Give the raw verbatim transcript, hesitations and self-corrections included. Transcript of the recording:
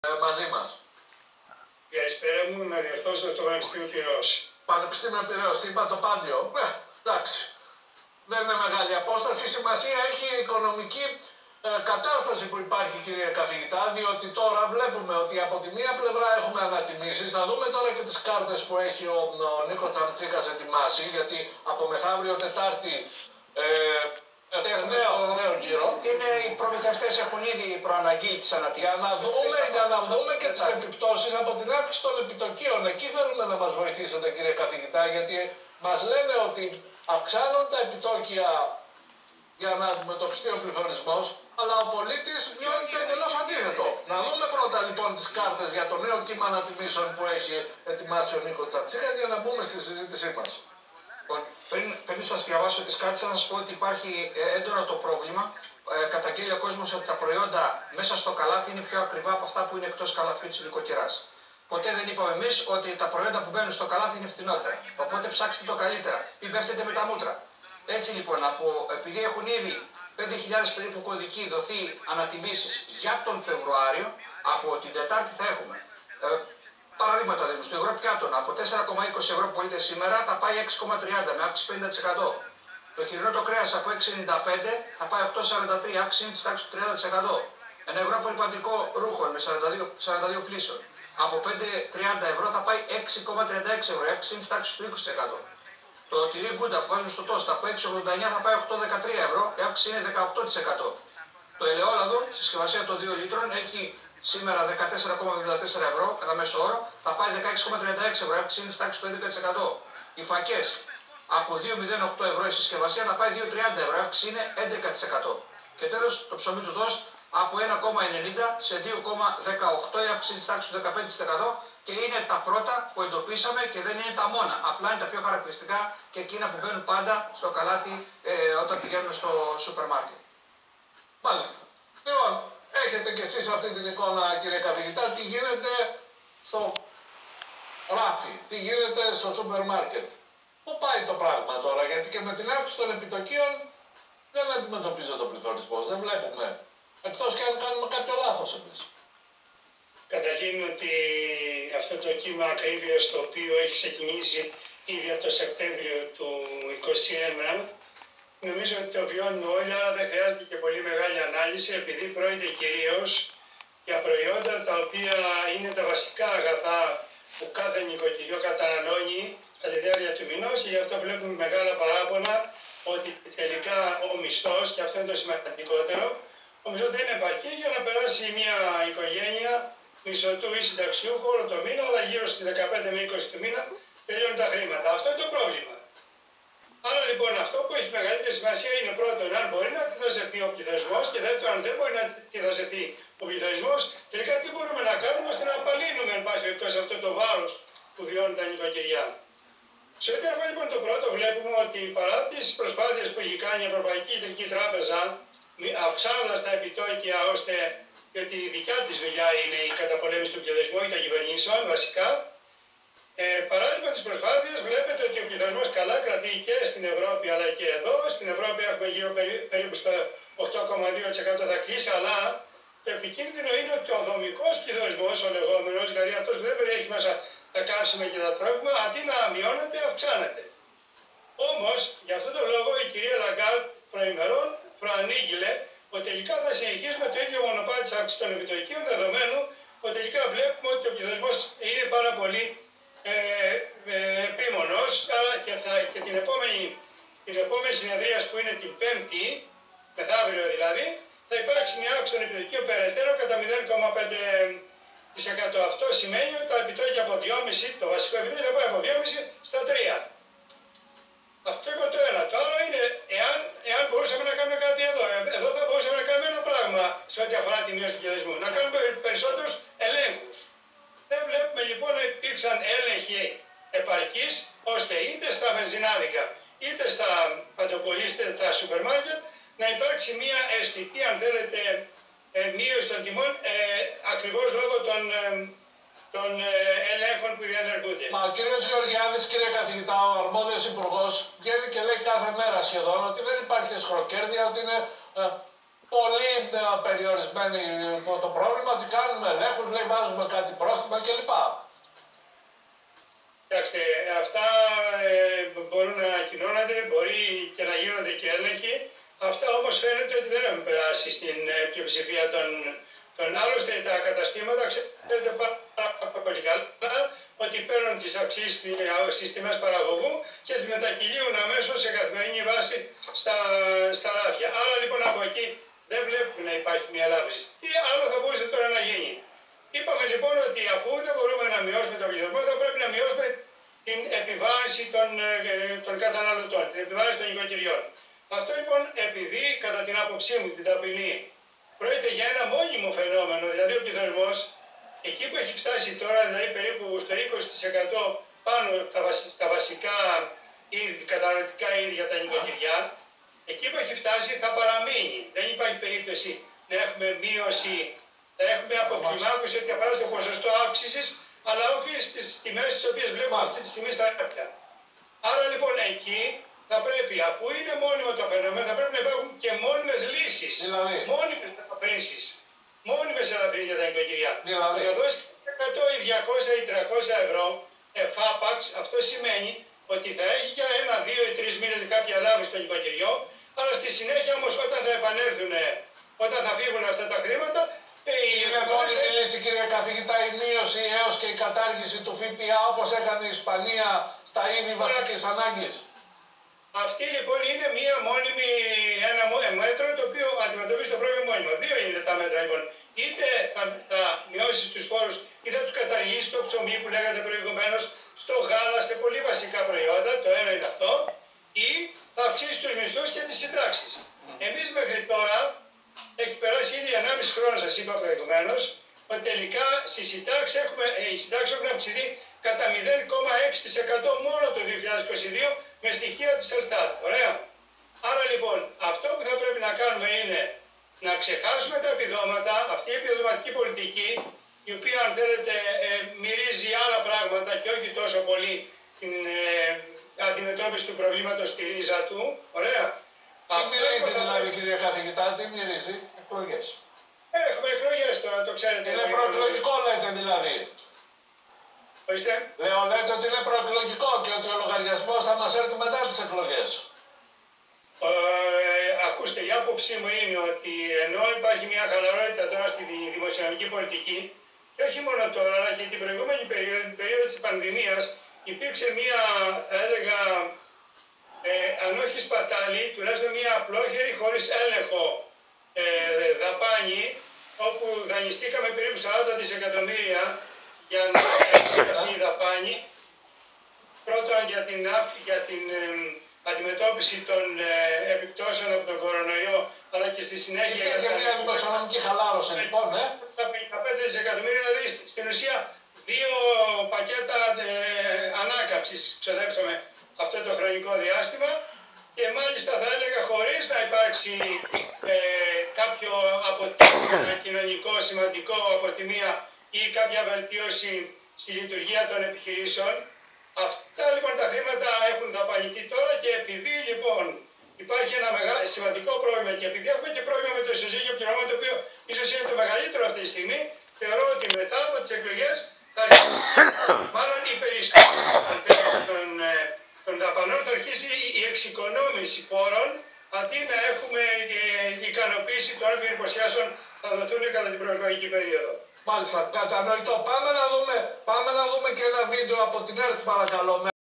μαζί μας. Καλησπέρα μου, να διορθώσω το Πανεπιστήμιο Πειραιώς. Πανεπιστήμιο Πειραιώς, τι είπα το Πάντιο. Ε, εντάξει. Δεν είναι μεγάλη απόσταση. Σημασία έχει η οικονομική ε, κατάσταση που υπάρχει, κύριε καθηγητά, διότι τώρα βλέπουμε ότι από τη μία πλευρά έχουμε ανατιμήσεις. Θα δούμε τώρα και τις κάρτες που έχει ο, ο Νίκο Τσαμτσίκας ετοιμάσει, γιατί από μεθαύριο Τετάρτη ε, Έχουμε νέο, νέο γύρο. Είναι, οι προμηθευτές έχουν ήδη προαναγγείλει τις ανατιμήσεις. Για να δούμε, για να δούμε και τις επιπτώσεις από την αύξηση των επιτοκίων. Εκεί θέλουμε να μας βοηθήσετε, κύριε καθηγητά, γιατί μας λένε ότι αυξάνουν τα επιτόκια για να αντιμετωπιστεί ο πληθωρισμός, αλλά ο πολίτης βιώνει το εντελώς αντίθετο. Να δούμε πρώτα λοιπόν τις κάρτες για το νέο κύμα ανατιμήσεων που έχει ετοιμάσει ο Νίκο Τσαμτσίκας για να μπούμε στη συζήτησή μας. Πριν, πριν σας διαβάσω τις κάρτες, θα σας πω ότι υπάρχει ε, έντονο το πρόβλημα. Ε, καταγγέλει ο κόσμος ότι τα προϊόντα μέσα στο καλάθι είναι πιο ακριβά από αυτά που είναι εκτός καλαθιού της υλικοκυράς. Ποτέ δεν είπαμε εμείς ότι τα προϊόντα που μπαίνουν στο καλάθι είναι φθηνότερα. Οπότε ψάξτε το καλύτερα. Μην πέφτετε με τα μούτρα. Έτσι λοιπόν, από, επειδή έχουν ήδη πέντε χιλιάδες περίπου κωδικοί δοθεί ανατιμήσεις για τον Φεβρουάριο, από την Τετάρτη θα έχουμε. Ε, Παραδείγματα δίνουν. Στο υγρό πιάτο από τέσσερα κόμμα είκοσι ευρώ που πωλείται σήμερα θα πάει έξι κόμμα τριάντα με αύξηση πενήντα τοις εκατό. Το χοιρινό το κρέας από έξι κόμμα ενενήντα πέντε θα πάει οκτώ κόμμα σαράντα τρία, αύξηση της τάξης του τριάντα τοις εκατό. Ένα υγρό απορριπαντικό ρούχων με σαράντα δύο πλήσεων από πέντε κόμμα τριάντα ευρώ θα πάει έξι κόμμα τριάντα έξι ευρώ, αύξηση της τάξης του είκοσι τοις εκατό. Το τυρί γκούντα που βάζουμε στο τόστα από έξι κόμμα ογδόντα εννιά θα πάει οκτώ κόμμα δεκατρία ευρώ, η αύξηση είναι δεκαοκτώ τοις εκατό. Το ελαιόλαδο, συσκευασία των δύο λίτρων, έχει σήμερα δεκατέσσερα κόμμα εβδομήντα τέσσερα ευρώ κατά μέσο όρο, θα πάει δεκαέξι κόμμα τριάντα έξι ευρώ, αύξηση είναι στη τάξη του έντεκα τοις εκατό. Οι φακές από δύο κόμμα μηδέν οκτώ ευρώ η συσκευασία θα πάει δύο κόμμα τριάντα ευρώ, αύξηση είναι έντεκα τοις εκατό. Και τέλος το ψωμί του ΔΟΣΤ από ένα κόμμα ενενήντα σε δύο κόμμα δεκαοκτώ, η αύξηση της τάξης του δεκαπέντε τοις εκατό και είναι τα πρώτα που εντοπίσαμε και δεν είναι τα μόνα. Απλά είναι τα πιο χαρακτηριστικά και εκείνα που μπαίνουν πάντα στο καλάθι ε, όταν πηγαίνουμε στο σούπερ μάρκετ. Μάλιστα. Λοιπόν, έχετε κι εσείς αυτή την εικόνα, κύριε καθηγητά, τι γίνεται στο ράφι, τι γίνεται στο σούπερ μάρκετ. Πού πάει το πράγμα τώρα, γιατί και με την αύξηση των επιτοκίων δεν αντιμετωπίζω το πληθωρισμός, δεν βλέπουμε. Εκτός και αν κάνουμε κάποιο λάθος εμείς. Καταρχήν ότι αυτό το κύμα ακρίβειας το οποίο έχει ξεκινήσει ήδη από το Σεπτέμβριο του είκοσι ένα, νομίζω ότι το βιώνουμε όλοι, αλλά δεν χρειάζεται και πολύ μεγάλη ανάλυση, επειδή πρόκειται κυρίως για προϊόντα τα οποία είναι τα βασικά αγαθά που κάθε νοικοκυριό καταναλώνει κατά τη διάρκεια του μηνός και γι' αυτό βλέπουμε μεγάλα παράπονα ότι τελικά ο μισθός, και αυτό είναι το σημαντικότερο, ο μισθός δεν είναι επαρκή για να περάσει μια οικογένεια μισθωτού ή συνταξιούχου όλο το μήνα, αλλά γύρω στις δεκαπέντε με είκοσι του μήνα τελειώνουν τα χρήματα. Αυτό είναι το πρόβλημα. Άρα λοιπόν αυτό που έχει μεγαλύτερη σημασία είναι πρώτον αν μπορεί να αντιδραστεί ο πληθωρισμός και δεύτερον αν δεν μπορεί να αντιδραστεί ο πληθωρισμός, τελικά τι μπορούμε να κάνουμε ώστε να απαλύνουμε εν πάση περιπτώσει αυτό το βάρος που βιώνουν τα νοικοκυριά. Σε ό,τι αφορά λοιπόν το πρώτο, βλέπουμε ότι παρά τις προσπάθειες που έχει κάνει η Ευρωπαϊκή Κεντρική Τράπεζα, αυξάνοντας τα επιτόκια ώστε γιατί η δικιά της δουλειά είναι η καταπολέμηση του πληθωρισμού ή των κυβερνήσεων βασικά. Ε, παράδειγμα της προσπάθειας βλέπετε ότι ο πληθωρισμός καλά κρατεί και στην Ευρώπη αλλά και εδώ. Στην Ευρώπη έχουμε γύρω περί, περίπου στο οκτώ κόμμα δύο τοις εκατό θα κλείσει, αλλά το επικίνδυνο είναι ότι ο δομικός πληθωρισμός, ο λεγόμενος, δηλαδή αυτός που δεν περιέχει μέσα τα καύσιμα και τα τρόφιμα, αντί να μειώνεται, αυξάνεται. Όμως, για αυτόν τον λόγο η κυρία Λαγκάρντ προημερών προανήγγειλε ότι τελικά θα συνεχίσουμε το ίδιο μονοπάτι της αύξησης των επιτοκίων, δεδομένου ότι τελικά βλέπουμε ότι ο πληθωρισμός είναι πάρα πολύ ε, ε, επίμονος, άρα και, θα, και την, επόμενη, την επόμενη συνεδρία που είναι την Πέμπτη, μεθαύριο δηλαδή, θα υπάρξει μια αύξηση των επιτοκίων περαιτέρω κατά μηδέν κόμμα πέντε τοις εκατό. Αυτό σημαίνει ότι τα επιτόκια από δύο κόμμα πέντε, το βασικό επιτόκιο θα πάει από δύο κόμμα πέντε στα τρία. Αυτό είναι το ένα. Το άλλο είναι, εάν, εάν μπορούσαμε να κάνουμε κάτι εδώ, εδώ θα μπορούσαμε να κάνουμε ένα πράγμα σε ό,τι αφορά τη μείωση του πληθωρισμού. Να κάνουμε περισσότερους ελέγχους. Δεν βλέπουμε λοιπόν να υπήρξαν έλεγχοι επαρκείς, ώστε είτε στα βενζινάδικα, είτε στα παντοπολίες, είτε στα σούπερ μάρκετ, να υπάρξει μια αισθητή, αν θέλετε, ε, μείωση των τιμών, ε, ακριβώς λόγω των, ε, των ε, ελέγχων που διενεργούνται. Μα ο κύριος Γεωργιάδης, κύριε καθηγητά, ο αρμόδιος υπουργός, βγαίνει και λέει κάθε μέρα σχεδόν ότι δεν υπάρχει εσχροκέρδεια, ότι είναι ε, πολύ ε, περιορισμένο το, το πρόβλημα, ότι κάνουμε ελέγχους, λέει βάζουμε κάτι πρόστιμα κλπ. Κοιτάξτε, αυτά ε, μπορούν να ανακοινώνονται, μπορεί και να γίνονται και έλεγχοι. Αυτά όμως φαίνεται ότι δεν έχουν περάσει στην ε, πλειοψηφία των, των άλλωστε τα καταστήματα. Ξέρετε πάρα πολύ καλά ότι παίρνουν τις αυξήσεις στις τιμές παραγωγού και τις μετακυλίουν αμέσως σε καθημερινή βάση στα, στα ράφια. Άρα λοιπόν από εκεί δεν βλέπουμε να υπάρχει μια λάβηση. Τι άλλο θα μπορούσε τώρα να γίνει? Είπαμε λοιπόν ότι αφού δεν μπορούμε να μειώσουμε τον πληθυσμό, θα πρέπει να μειώσουμε την επιβάρυνση των, των καταναλωτών, την επιβάρυνση των νοικοκυριών. Αυτό λοιπόν, επειδή κατά την άποψή μου, την ταπεινή, πρόκειται για ένα μόνιμο φαινόμενο, δηλαδή ο πληθωρισμός, εκεί που έχει φτάσει τώρα, δηλαδή περίπου στο είκοσι τοις εκατό πάνω στα βασικά είδη, καταναλωτικά είδη για τα νοικοκυριά, εκεί που έχει φτάσει θα παραμείνει. Δεν υπάρχει περίπτωση να έχουμε μείωση. Θα έχουμε αποκλιμάκωση ότι αφορά το ποσοστό αύξησης, αλλά όχι στις τιμές τις οποίες βλέπουμε αυτή τη στιγμή στα ράφια. Άρα λοιπόν εκεί θα πρέπει, αφού είναι μόνιμο το φαινόμενο, θα πρέπει να υπάρχουν και μόνιμες λύσεις. Δηλαδή. Μόνιμες ελαφρύνσεις. Μόνιμες ελαφρύνσεις για τα νοικοκυριά. Δηλαδή. Το να δώσει εκατό ή διακόσια ή τριακόσια ευρώ εφάπαξ, αυτό σημαίνει ότι θα έχει για ένα, δύο ή τρεις μήνες κάποια λάβη στο νοικοκυριό, αλλά στη συνέχεια όμως όταν θα επανέλθουν, όταν θα φύγουν αυτά τα χρήματα, είναι μόνη τη λύση, κύριε καθηγητά, η μείωση έως και η κατάργηση του ΦΠΑ όπως έκανε η Ισπανία στα είδη βασικής ανάγκης. Αυτή λοιπόν είναι μία μόνιμη, ένα μέτρο το οποίο αντιμετωπίζει το πρόβλημα μόνιμα. Δύο είναι τα μέτρα λοιπόν. Είτε θα, θα μειώσει τους φόρους ή θα τους καταργήσει το ψωμί που λέγατε προηγουμένως, στο γάλα, σε πολύ βασικά προϊόντα, το ένα είναι αυτό, ή θα αυξήσει τους μισθούς και τις συντάξεις. Mm. Εμείς μέχρι τώρα, έχει περάσει ήδη ενάμιση χρόνο, σας είπα προηγουμένως, ότι τελικά στις συντάξεις έχουμε, οι συντάξεις έχουν αυξηθεί κατά μηδέν κόμμα έξι τοις εκατό μόνο το δύο χιλιάδες είκοσι δύο με στοιχεία της Ελστάτ. Ωραία. Άρα λοιπόν αυτό που θα πρέπει να κάνουμε είναι να ξεχάσουμε τα επιδόματα, αυτή η επιδοματική πολιτική, η οποία αν θέλετε ε, μυρίζει άλλα πράγματα και όχι τόσο πολύ την ε, αντιμετώπιση του προβλήματος στη ρίζα του. Ωραία. Τι μυρίζει δηλαδή, κύριε καθηγητά, τι μυρίζει? Εκλογές. Έχουμε εκλογές τώρα, το ξέρετε. Είναι προεκλογικό λέτε δηλαδή. Ορίστε. Λέω λέτε ότι είναι προεκλογικό και ότι ο λογαριασμός θα μας έρθει μετά τις εκλογές. Ε, ακούστε, η άποψή μου είναι ότι ενώ υπάρχει μια χαλαρότητα τώρα στη δημοσιονομική πολιτική, και όχι μόνο τώρα, αλλά και την προηγούμενη περίοδο, την περίοδο της πανδημίας, υπήρξε μια, θα έλεγα, ε, αν όχι σπατάλη, τουλάχιστον μια απλόχερη, χωρίς έλεγχο ε, δαπάνη, όπου δανειστήκαμε περίπου σαράντα δισεκατομμύρια για να έχει η δαπάνη, πρώτον για την, για την ε, αντιμετώπιση των ε, επιπτώσεων από τον κορονοϊό, αλλά και στη συνέχεια για τα... μια δημοσιονομική χαλάρωση λοιπόν, ε. Τα πενήντα πέντε δισεκατομμύρια, δηλαδή στην ουσία δύο πακέτα ε, ανάκαμψης ξοδέψαμε αυτό το χρονικό διάστημα και μάλιστα θα έλεγα χωρίς να υπάρξει ε, κάποιο αποτέλεσμα κοινωνικό σημαντικό από τη μία ή κάποια βελτίωση στη λειτουργία των επιχειρήσεων. Αυτά λοιπόν τα χρήματα έχουν δαπανηθεί τώρα και επειδή λοιπόν υπάρχει ένα μεγάλο, σημαντικό πρόβλημα και επειδή έχουμε και πρόβλημα με το ισοζύγιο πληρωμών, το οποίο ίσως είναι το μεγαλύτερο αυτή τη στιγμή, θεωρώ ότι μετά από τις εκλογές θα αρχίσει, μάλλον η περισσότερη των, των δαπανών θα αρχίσει η εξοικονόμηση πόρων, αντί να έχουμε η ικανοποίηση των όποιων υποσχέσεων θα δοθούν κατά την προεκλογική περίοδο. Μάλιστα, κατανοητό. Πάμε να δούμε, πάμε να δούμε και ένα βίντεο από την ΕΡΤ παρακαλώ.